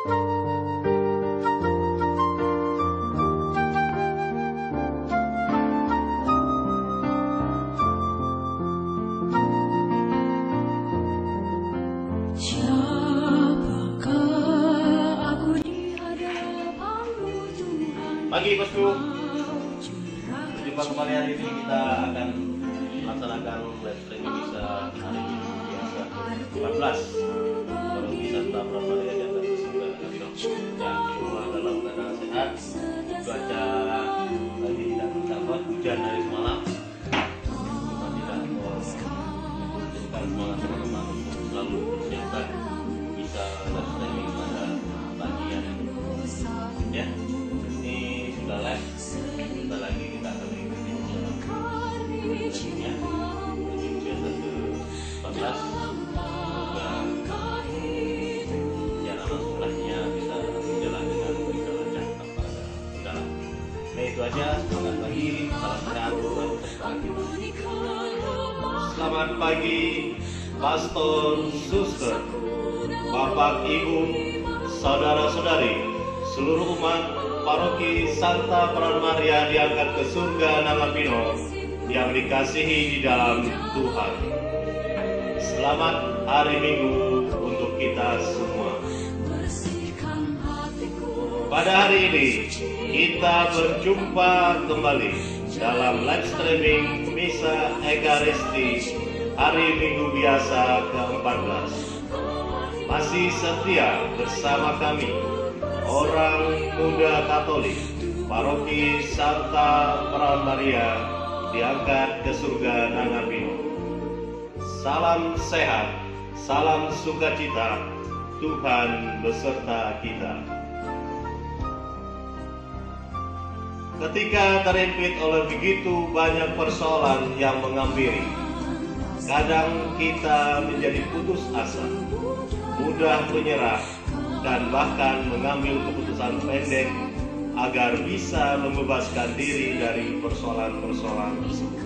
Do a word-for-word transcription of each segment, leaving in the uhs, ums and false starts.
Pagi bosku, berjumpa kembali hari ini. Kita akan melaksanakan live streaming misa hari biasa empat belas kalau bisa tetap ramai ya dan semoga dengan ya semua dalam keadaan sehat. Cuaca lagi tidak bersahabat, hujan dari semalam. Kita tidak menjadikan semangat teman-teman untuk selalu bersiapkan bisa live streaming pada pagi hari ini ya. Sudah live, kita lagi kita akan mengikuti streamingnya menuju biasa ke empat belas. Semoga jalan langsungnya bisa berjalan dengan baik dan lancar tanpa ada kendala. Nah itu aja, selamat pagi, salam sehat buat serta kita. Selamat pagi, Pastor, Suster, Bapak, Ibu, saudara-saudari, seluruh umat Paroki Santa Peran Maria diangkat ke surga Nangapino yang dikasihi di dalam Tuhan. Selamat hari Minggu untuk kita semua. Pada hari ini kita berjumpa kembali dalam live streaming Misa Ekaristi hari Minggu biasa ke empat belas. Masih setia bersama kami orang muda Katolik Paroki Santa Peran Maria diangkat ke surga Nangapino. Salam sehat, salam sukacita, Tuhan beserta kita. Ketika terhimpit oleh begitu banyak persoalan yang menghampiri, kadang kita menjadi putus asa, mudah menyerah, dan bahkan mengambil keputusan pendek agar bisa membebaskan diri dari persoalan-persoalan tersebut.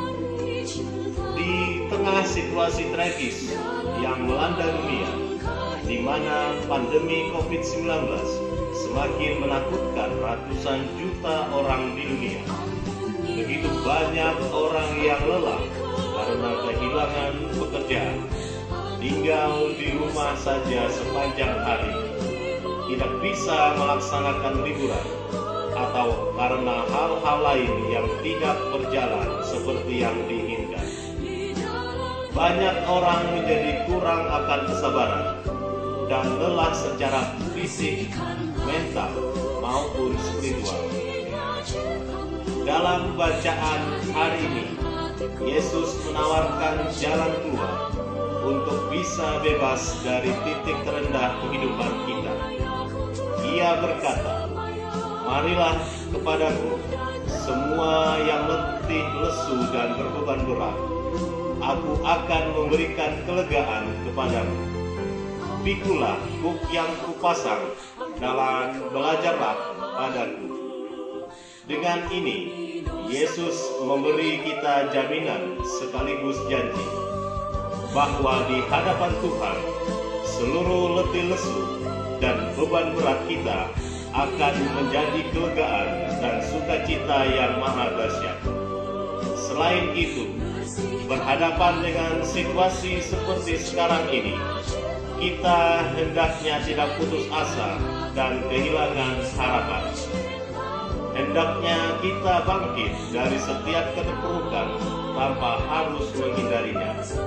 Di tengah situasi tragis yang melanda dunia, di mana pandemi covid sembilan belas semakin menakutkan ratusan juta orang di dunia, begitu banyak orang yang lelah karena kehilangan pekerjaan, tinggal di rumah saja sepanjang hari, tidak bisa melaksanakan liburan, atau karena hal-hal lain yang tidak berjalan seperti yang diinginkan. Banyak orang menjadi kurang akan kesabaran dan lelah secara fisik, mental, maupun spiritual. Dalam bacaan hari ini, Yesus menawarkan jalan keluar untuk bisa bebas dari titik terendah kehidupan kita. Ia berkata, "Marilah kepadaku, semua yang letih, lesu, dan berbeban berat. Aku akan memberikan kelegaan kepadamu. Pikulah kuk yang kupasang, dan belajarlah padaku." Dengan ini, Yesus memberi kita jaminan sekaligus janji bahwa di hadapan Tuhan, seluruh letih lesu dan beban berat kita akan menjadi kelegaan dan sukacita yang maha dahsyat. Selain itu, berhadapan dengan situasi seperti sekarang ini, kita hendaknya tidak putus asa dan kehilangan harapan. Hendaknya kita bangkit dari setiap keterpurukan tanpa harus menghindarinya.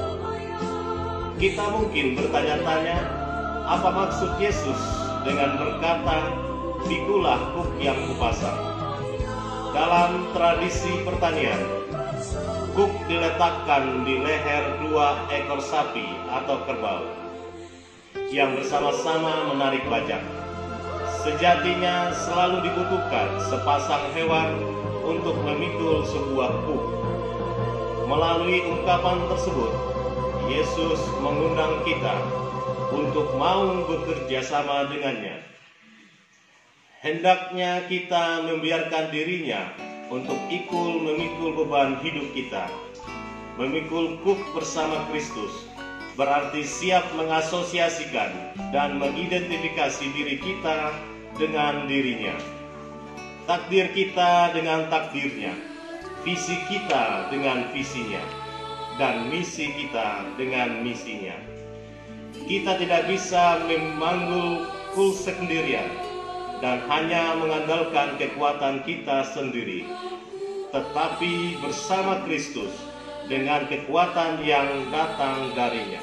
Kita mungkin bertanya-tanya, apa maksud Yesus dengan berkata, "Pikulah kuk yang kupasang"? Dalam tradisi pertanian, kuk diletakkan di leher dua ekor sapi atau kerbau yang bersama-sama menarik bajak. Sejatinya selalu dibutuhkan sepasang hewan untuk memikul sebuah kuk. Melalui ungkapan tersebut, Yesus mengundang kita untuk mau bekerja sama dengannya. Hendaknya kita membiarkan dirinya untuk ikut memikul beban hidup kita, memikul kuk bersama Kristus, berarti siap mengasosiasikan dan mengidentifikasi diri kita dengan dirinya, takdir kita dengan takdirnya, visi kita dengan visinya, dan misi kita dengan misinya. Kita tidak bisa memanggul full sendirian dan hanya mengandalkan kekuatan kita sendiri, tetapi bersama Kristus dengan kekuatan yang datang darinya.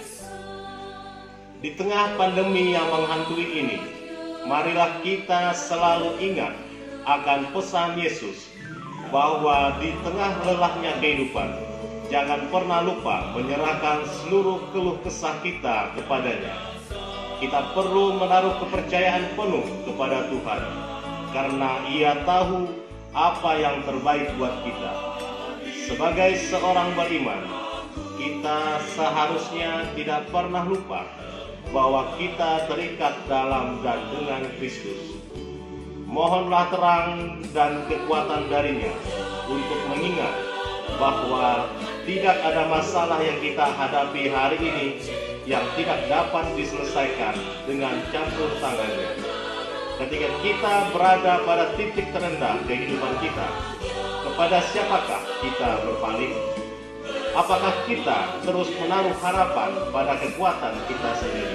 Di tengah pandemi yang menghantui ini, marilah kita selalu ingat akan pesan Yesus bahwa di tengah lelahnya kehidupan, jangan pernah lupa menyerahkan seluruh keluh kesah kita kepadanya. Kita perlu menaruh kepercayaan penuh kepada Tuhan, karena Ia tahu apa yang terbaik buat kita. Sebagai seorang beriman, kita seharusnya tidak pernah lupa bahwa kita terikat dalam dan dengan Kristus. Mohonlah terang dan kekuatan darinya untuk mengingat bahwa tidak ada masalah yang kita hadapi hari ini yang tidak dapat diselesaikan dengan campur tangannya. Ketika kita berada pada titik terendah kehidupan kita, kepada siapakah kita berpaling? Apakah kita terus menaruh harapan pada kekuatan kita sendiri?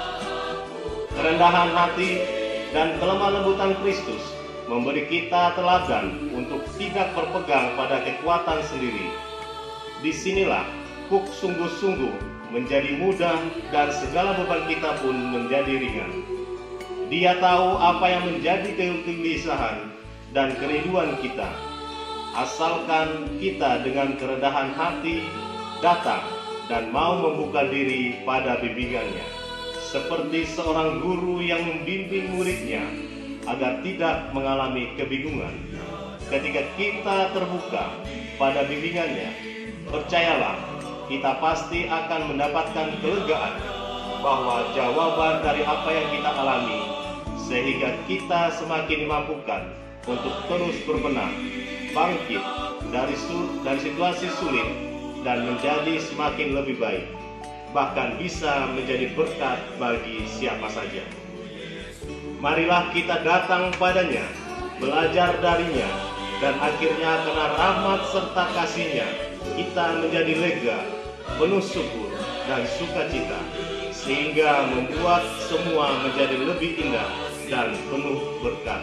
Kerendahan hati dan kelemah lembutan Kristus memberi kita teladan untuk tidak berpegang pada kekuatan sendiri. Disinilah kuk sungguh-sungguh menjadi mudah dan segala beban kita pun menjadi ringan. Dia tahu apa yang menjadi kegelisahan dan kerinduan kita, asalkan kita dengan kerendahan hati datang dan mau membuka diri pada bimbingannya, seperti seorang guru yang membimbing muridnya agar tidak mengalami kebingungan. Ketika kita terbuka pada bimbingannya, percayalah, kita pasti akan mendapatkan kelegaan bahwa jawaban dari apa yang kita alami, sehingga kita semakin dimampukan untuk terus berbenah, bangkit dari, dari situasi sulit dan menjadi semakin lebih baik, bahkan bisa menjadi berkat bagi siapa saja. Marilah kita datang padanya, belajar darinya, dan akhirnya karena rahmat serta kasihnya kita menjadi lega, penuh syukur dan sukacita, sehingga membuat semua menjadi lebih indah dan penuh berkat.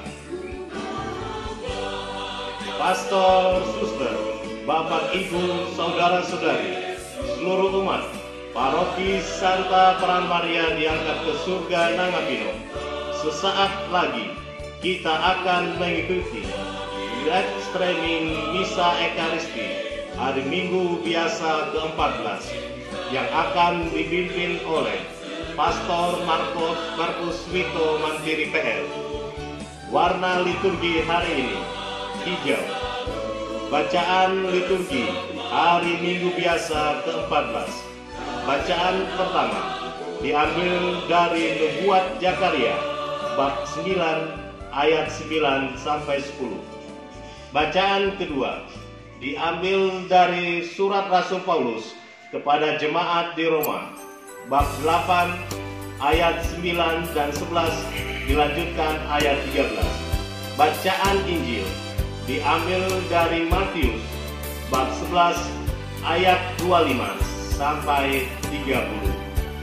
Pastor, suster, bapak, ibu, saudara-saudari, seluruh umat Paroki Santa Peran Maria diangkat ke surga Nangapino. Sesaat lagi kita akan mengikuti live streaming Misa Ekaristi hari Minggu biasa ke empat belas yang akan dipimpin oleh Pastor Marcos Markus Wito Mantiri P L. Warna liturgi hari ini hijau. Bacaan liturgi hari Minggu biasa ke empat belas. Bacaan pertama diambil dari Nubuat Zakaria bab sembilan ayat sembilan sampai sepuluh. Bacaan kedua diambil dari surat Rasul Paulus kepada jemaat di Roma bab delapan ayat sembilan dan sebelas, dilanjutkan ayat tiga belas. Bacaan Injil diambil dari Matius bab sebelas ayat dua puluh lima sampai tiga puluh.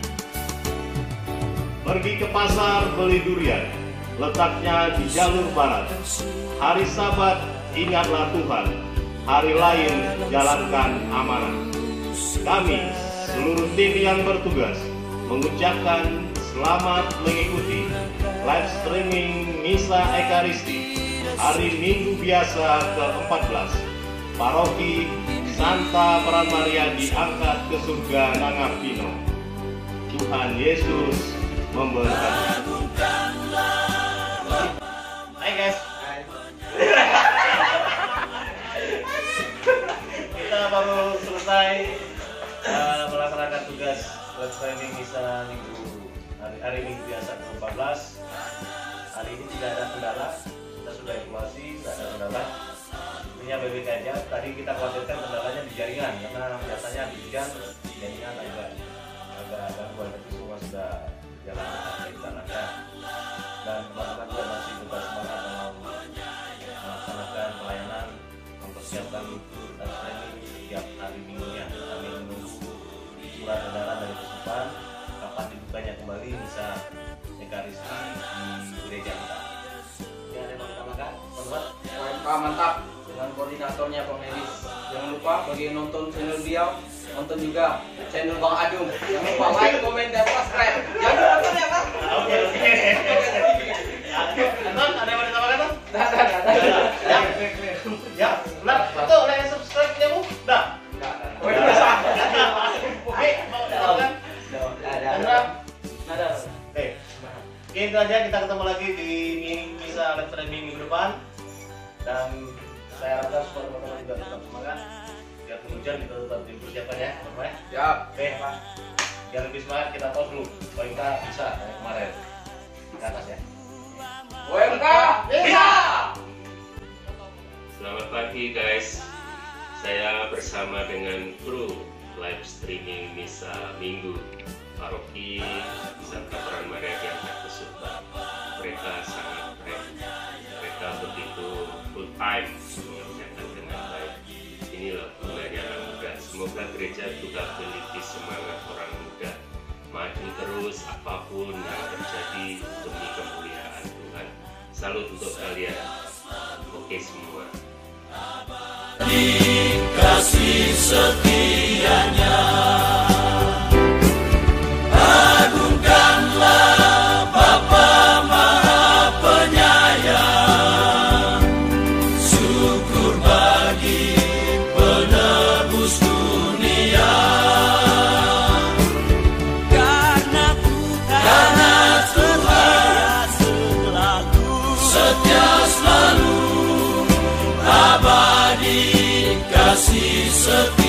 Pergi ke pasar beli durian, letaknya di jalur barat. Hari Sabat ingatlah Tuhan, hari lain jalankan amanah. Kami, seluruh tim yang bertugas, mengucapkan selamat mengikuti live streaming Misa Ekaristi hari Minggu biasa ke empat belas. Paroki Santa Peran Maria diangkat ke surga Nangapino. Tuhan Yesus memberkati. Hai guys. Kita baru selesai uh, melaksanakan tugas live streaming Misa Minggu hari, hari Minggu biasa ke empat belas. Hari ini tidak ada kendala, kita sudah evaluasi, tidak ada kendala. Intinya baik-baik aja. Tadi kita khawatirkan kendalanya di jaringan, karena biasanya di hujan jaringan agak ada gangguan, tapi semua sudah jalan dengan lancar. Dan teman-teman juga masih tetap semangat dalam melaksanakan pelayanan, mempersiapkan dan training setiap hari minggunya. Kami menunggu surat edaran dari Kesupan kapan dibukanya kembali bisa ekaristi di gereja kita. Ya, ada yang mau ditambahkan, teman-teman? O M K mantap dengan koordinatornya Bang Nelis. Jangan lupa bagi yang nonton channel beliau, nonton juga channel Bang Adung. Jangan lupa like, komen, dan subscribe. Jangan lupa nonton ya, Bang. Oke, oke. Anton, ada yang mau ditambahkan, Ton? Dah, dah, dah, dah. Ya, ya, benar. Itu like dan subscribe-nya, Bu. Dah. Dah, dah. Oh, udah sah. Oke, mau ditambahkan? Dah, dah, dah. Andra? Dah, dah. Oke. Oke, itu aja, kita ketemu lagi di misa live streaming minggu depan. Dan saya harapkan supaya teman-teman juga tetap semangat. Biar hujan kita tetap dipersiapkan ya, teman-teman ya. Siap. Oke, Pak. Biar lebih semangat kita tos dulu. Kalau kita bisa kayak kemarin di atas ya. O M K bisa. Selamat pagi guys. Saya bersama dengan kru live streaming misa minggu paroki Santa Peran Maria Diangkat Kesupan. Mereka sangat keren. Mereka begitu full time mengerjakan dengan baik. Inilah gunanya anak muda. Semoga gereja juga memiliki semangat orang muda, maju terus apapun yang terjadi demi kemuliaan Tuhan. Salut untuk kalian. Oke semua. Dikasih setianya, agungkanlah Bapa Maha Penyayang. Syukur bagi penebus dunia, karena Tuhan setia selalu, abadi kasih setia.